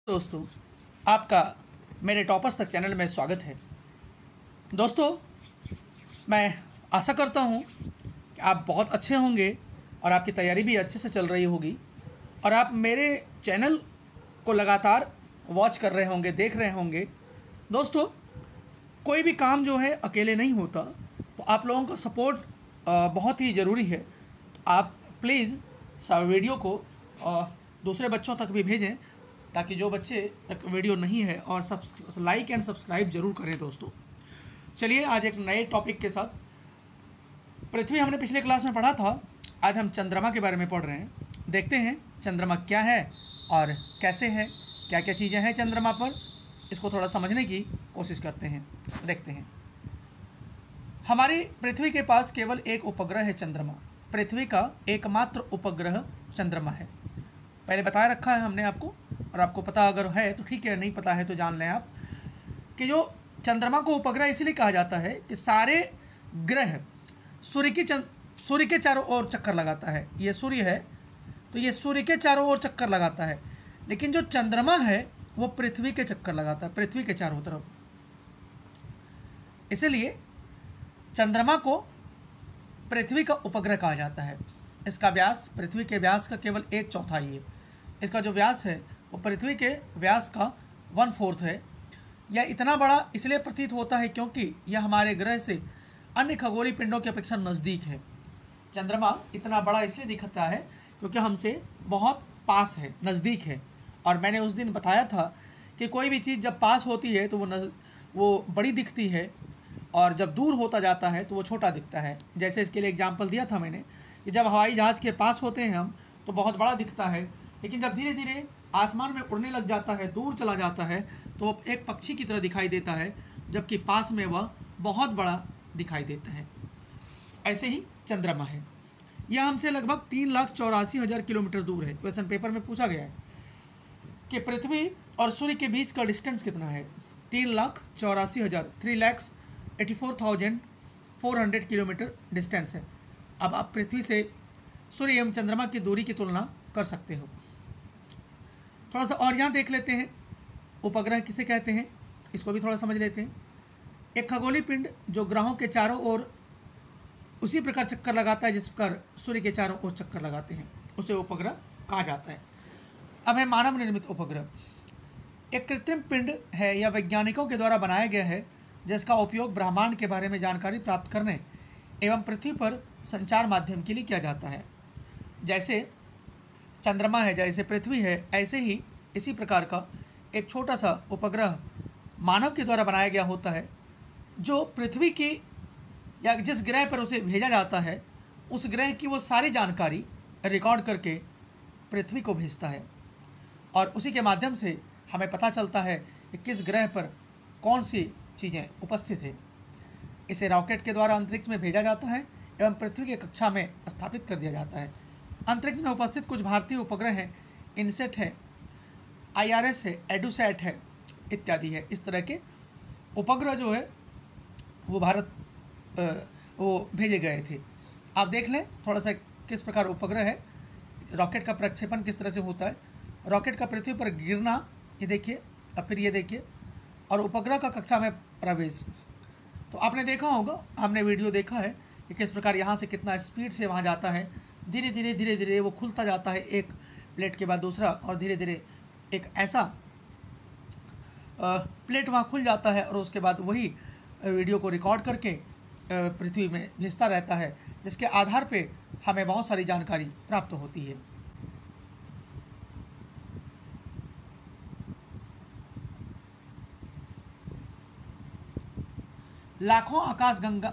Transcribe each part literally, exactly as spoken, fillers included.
दोस्तों, आपका मेरे टॉपर्स तक चैनल में स्वागत है। दोस्तों, मैं आशा करता हूँ कि आप बहुत अच्छे होंगे और आपकी तैयारी भी अच्छे से चल रही होगी और आप मेरे चैनल को लगातार वॉच कर रहे होंगे, देख रहे होंगे। दोस्तों, कोई भी काम जो है अकेले नहीं होता, तो आप लोगों का सपोर्ट बहुत ही ज़रूरी है। तो आप प्लीज़ सब वीडियो को अ, दूसरे बच्चों तक भी भेजें, ताकि जो बच्चे तक वीडियो नहीं है और सब लाइक एंड सब्सक्राइब जरूर करें। दोस्तों, चलिए आज एक नए टॉपिक के साथ। पृथ्वी हमने पिछले क्लास में पढ़ा था, आज हम चंद्रमा के बारे में पढ़ रहे हैं। देखते हैं चंद्रमा क्या है और कैसे है, क्या क्या चीज़ें हैं चंद्रमा पर, इसको थोड़ा समझने की कोशिश करते हैं। देखते हैं। हमारी पृथ्वी के पास केवल एक उपग्रह है, चंद्रमा। पृथ्वी का एकमात्र उपग्रह चंद्रमा है। पहले बताया रखा है हमने आपको, और आपको पता अगर है तो ठीक है, नहीं पता है तो जान लें आप कि जो चंद्रमा को उपग्रह इसलिए कहा जाता है कि सारे ग्रह सूर्य की सूर्य के चारों ओर चक्कर लगाता है। ये सूर्य है तो ये सूर्य के चारों ओर चक्कर लगाता है, लेकिन जो चंद्रमा है वो पृथ्वी के चक्कर लगाता है, पृथ्वी के चारों तरफ। इसलिए चंद्रमा को पृथ्वी का उपग्रह कहा जाता है। इसका व्यास पृथ्वी के व्यास का केवल एक चौथाई है। इसका जो व्यास है वो पृथ्वी के व्यास का वन फोर्थ है। यह इतना बड़ा इसलिए प्रतीत होता है क्योंकि यह हमारे ग्रह से अन्य खगोलीय पिंडों की अपेक्षा नज़दीक है। चंद्रमा इतना बड़ा इसलिए दिखता है क्योंकि हमसे बहुत पास है, नज़दीक है। और मैंने उस दिन बताया था कि कोई भी चीज़ जब पास होती है तो वो नज वो बड़ी दिखती है, और जब दूर होता जाता है तो वो छोटा दिखता है। जैसे इसके लिए एग्जाम्पल दिया था मैंने कि जब हवाई जहाज़ के पास होते हैं हम तो बहुत बड़ा दिखता है, लेकिन जब धीरे धीरे आसमान में उड़ने लग जाता है, दूर चला जाता है, तो वो एक पक्षी की तरह दिखाई देता है, जबकि पास में वह बहुत बड़ा दिखाई देता है। ऐसे ही चंद्रमा है। यह हमसे लगभग तीन लाख चौरासी हज़ार किलोमीटर दूर है। क्वेश्चन पेपर में पूछा गया है कि पृथ्वी और सूर्य के बीच का डिस्टेंस कितना है। तीन लाख चौरासी हज़ार three lakhs eighty four thousand four hundred kilometre distance है। अब आप पृथ्वी से सूर्य एवं चंद्रमा की दूरी की तुलना कर सकते हो। थोड़ा सा और यहाँ देख लेते हैं, उपग्रह किसे कहते हैं, इसको भी थोड़ा समझ लेते हैं। एक खगोलीय पिंड जो ग्रहों के चारों ओर उसी प्रकार चक्कर लगाता है जिस प्रकार सूर्य के चारों ओर चक्कर लगाते हैं, उसे उपग्रह कहा जाता है। अब है मानव निर्मित उपग्रह। एक कृत्रिम पिंड है या वैज्ञानिकों के द्वारा बनाया गया है, जिसका उपयोग ब्रह्मांड के बारे में जानकारी प्राप्त करने एवं पृथ्वी पर संचार माध्यम के लिए किया जाता है। जैसे चंद्रमा है, जैसे पृथ्वी है, ऐसे ही इसी प्रकार का एक छोटा सा उपग्रह मानव के द्वारा बनाया गया होता है, जो पृथ्वी की या जिस ग्रह पर उसे भेजा जाता है उस ग्रह की वो सारी जानकारी रिकॉर्ड करके पृथ्वी को भेजता है, और उसी के माध्यम से हमें पता चलता है कि किस ग्रह पर कौन सी चीज़ें उपस्थित है। इसे रॉकेट के द्वारा अंतरिक्ष में भेजा जाता है एवं पृथ्वी की कक्षा में स्थापित कर दिया जाता है। अंतरिक्ष में उपस्थित कुछ भारतीय उपग्रह हैं, इनसेट है, आईआरएस है, एडुसैट है, इत्यादि है। इस तरह के उपग्रह जो है वो भारत वो भेजे गए थे। आप देख लें थोड़ा सा किस प्रकार उपग्रह है, रॉकेट का प्रक्षेपण किस तरह से होता है, रॉकेट का पृथ्वी पर गिरना, ये देखिए, और फिर ये देखिए, और उपग्रह का कक्षा में प्रवेश। तो आपने देखा होगा, हमने वीडियो देखा है कि किस प्रकार यहाँ से कितना स्पीड से वहाँ जाता है। धीरे धीरे धीरे धीरे वो खुलता जाता है, एक प्लेट के बाद दूसरा, और धीरे धीरे एक ऐसा प्लेट वहाँ खुल जाता है, और उसके बाद वही वीडियो को रिकॉर्ड करके पृथ्वी में भेजता रहता है, जिसके आधार पे हमें बहुत सारी जानकारी प्राप्त होती है। लाखों आकाशगंगा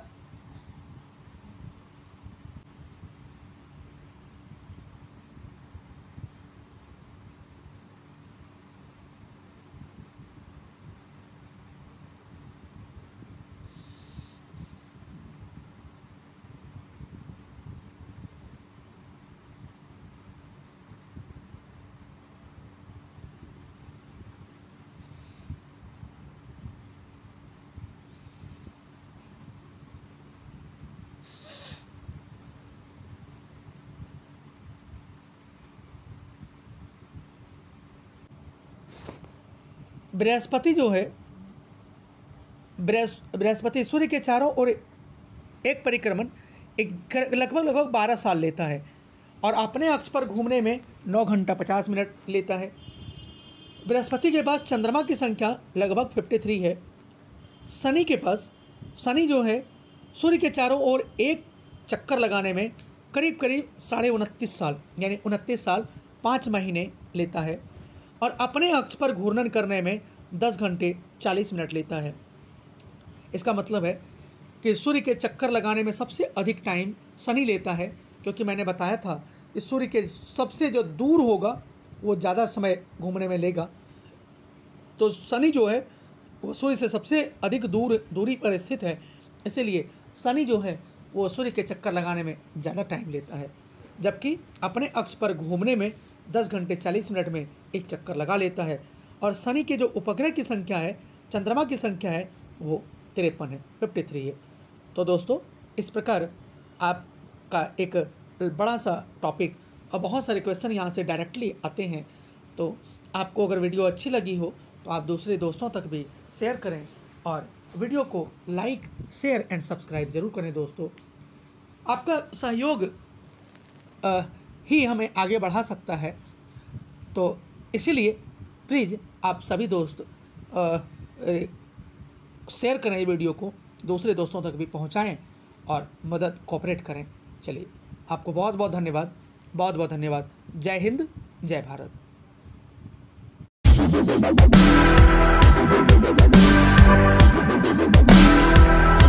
बृहस्पति जो है बृहस् बृहस्पति सूर्य के चारों ओर एक परिक्रमण एक लगभग लगभग बारह साल लेता है और अपने अक्ष पर घूमने में नौ घंटा पचास मिनट लेता है। बृहस्पति के पास चंद्रमा की संख्या लगभग तिरेपन है। शनि के पास शनि जो है सूर्य के चारों ओर एक चक्कर लगाने में करीब करीब साढ़े उनतीस साल यानी उनतीस साल पाँच महीने लेता है और अपने अक्ष पर घूर्णन करने में दस घंटे चालीस मिनट लेता है। इसका मतलब है कि सूर्य के चक्कर लगाने में सबसे अधिक टाइम शनि लेता है, क्योंकि मैंने बताया था कि सूर्य के सबसे जो दूर होगा वो ज़्यादा समय घूमने में लेगा। तो शनि जो है वो सूर्य से सबसे अधिक दूर दूरी पर स्थित है, इसीलिए शनि जो है वो सूर्य के चक्कर लगाने में ज़्यादा टाइम लेता है, जबकि अपने अक्ष पर घूमने में दस घंटे चालीस मिनट में एक चक्कर लगा लेता है। और शनि के जो उपग्रह की संख्या है, चंद्रमा की संख्या है, वो तिरपन है, तिरेपन है। तो दोस्तों, इस प्रकार आपका एक बड़ा सा टॉपिक और बहुत सारे क्वेश्चन यहाँ से डायरेक्टली आते हैं। तो आपको अगर वीडियो अच्छी लगी हो तो आप दूसरे दोस्तों तक भी शेयर करें और वीडियो को लाइक शेयर एंड सब्सक्राइब जरूर करें। दोस्तों, आपका सहयोग आ, ही हमें आगे बढ़ा सकता है, तो इसीलिए प्लीज़ आप सभी दोस्त शेयर करें वीडियो को, दूसरे दोस्तों तक भी पहुंचाएं और मदद कोऑपरेट करें। चलिए, आपको बहुत बहुत धन्यवाद, बहुत बहुत धन्यवाद। जय हिंद, जय भारत।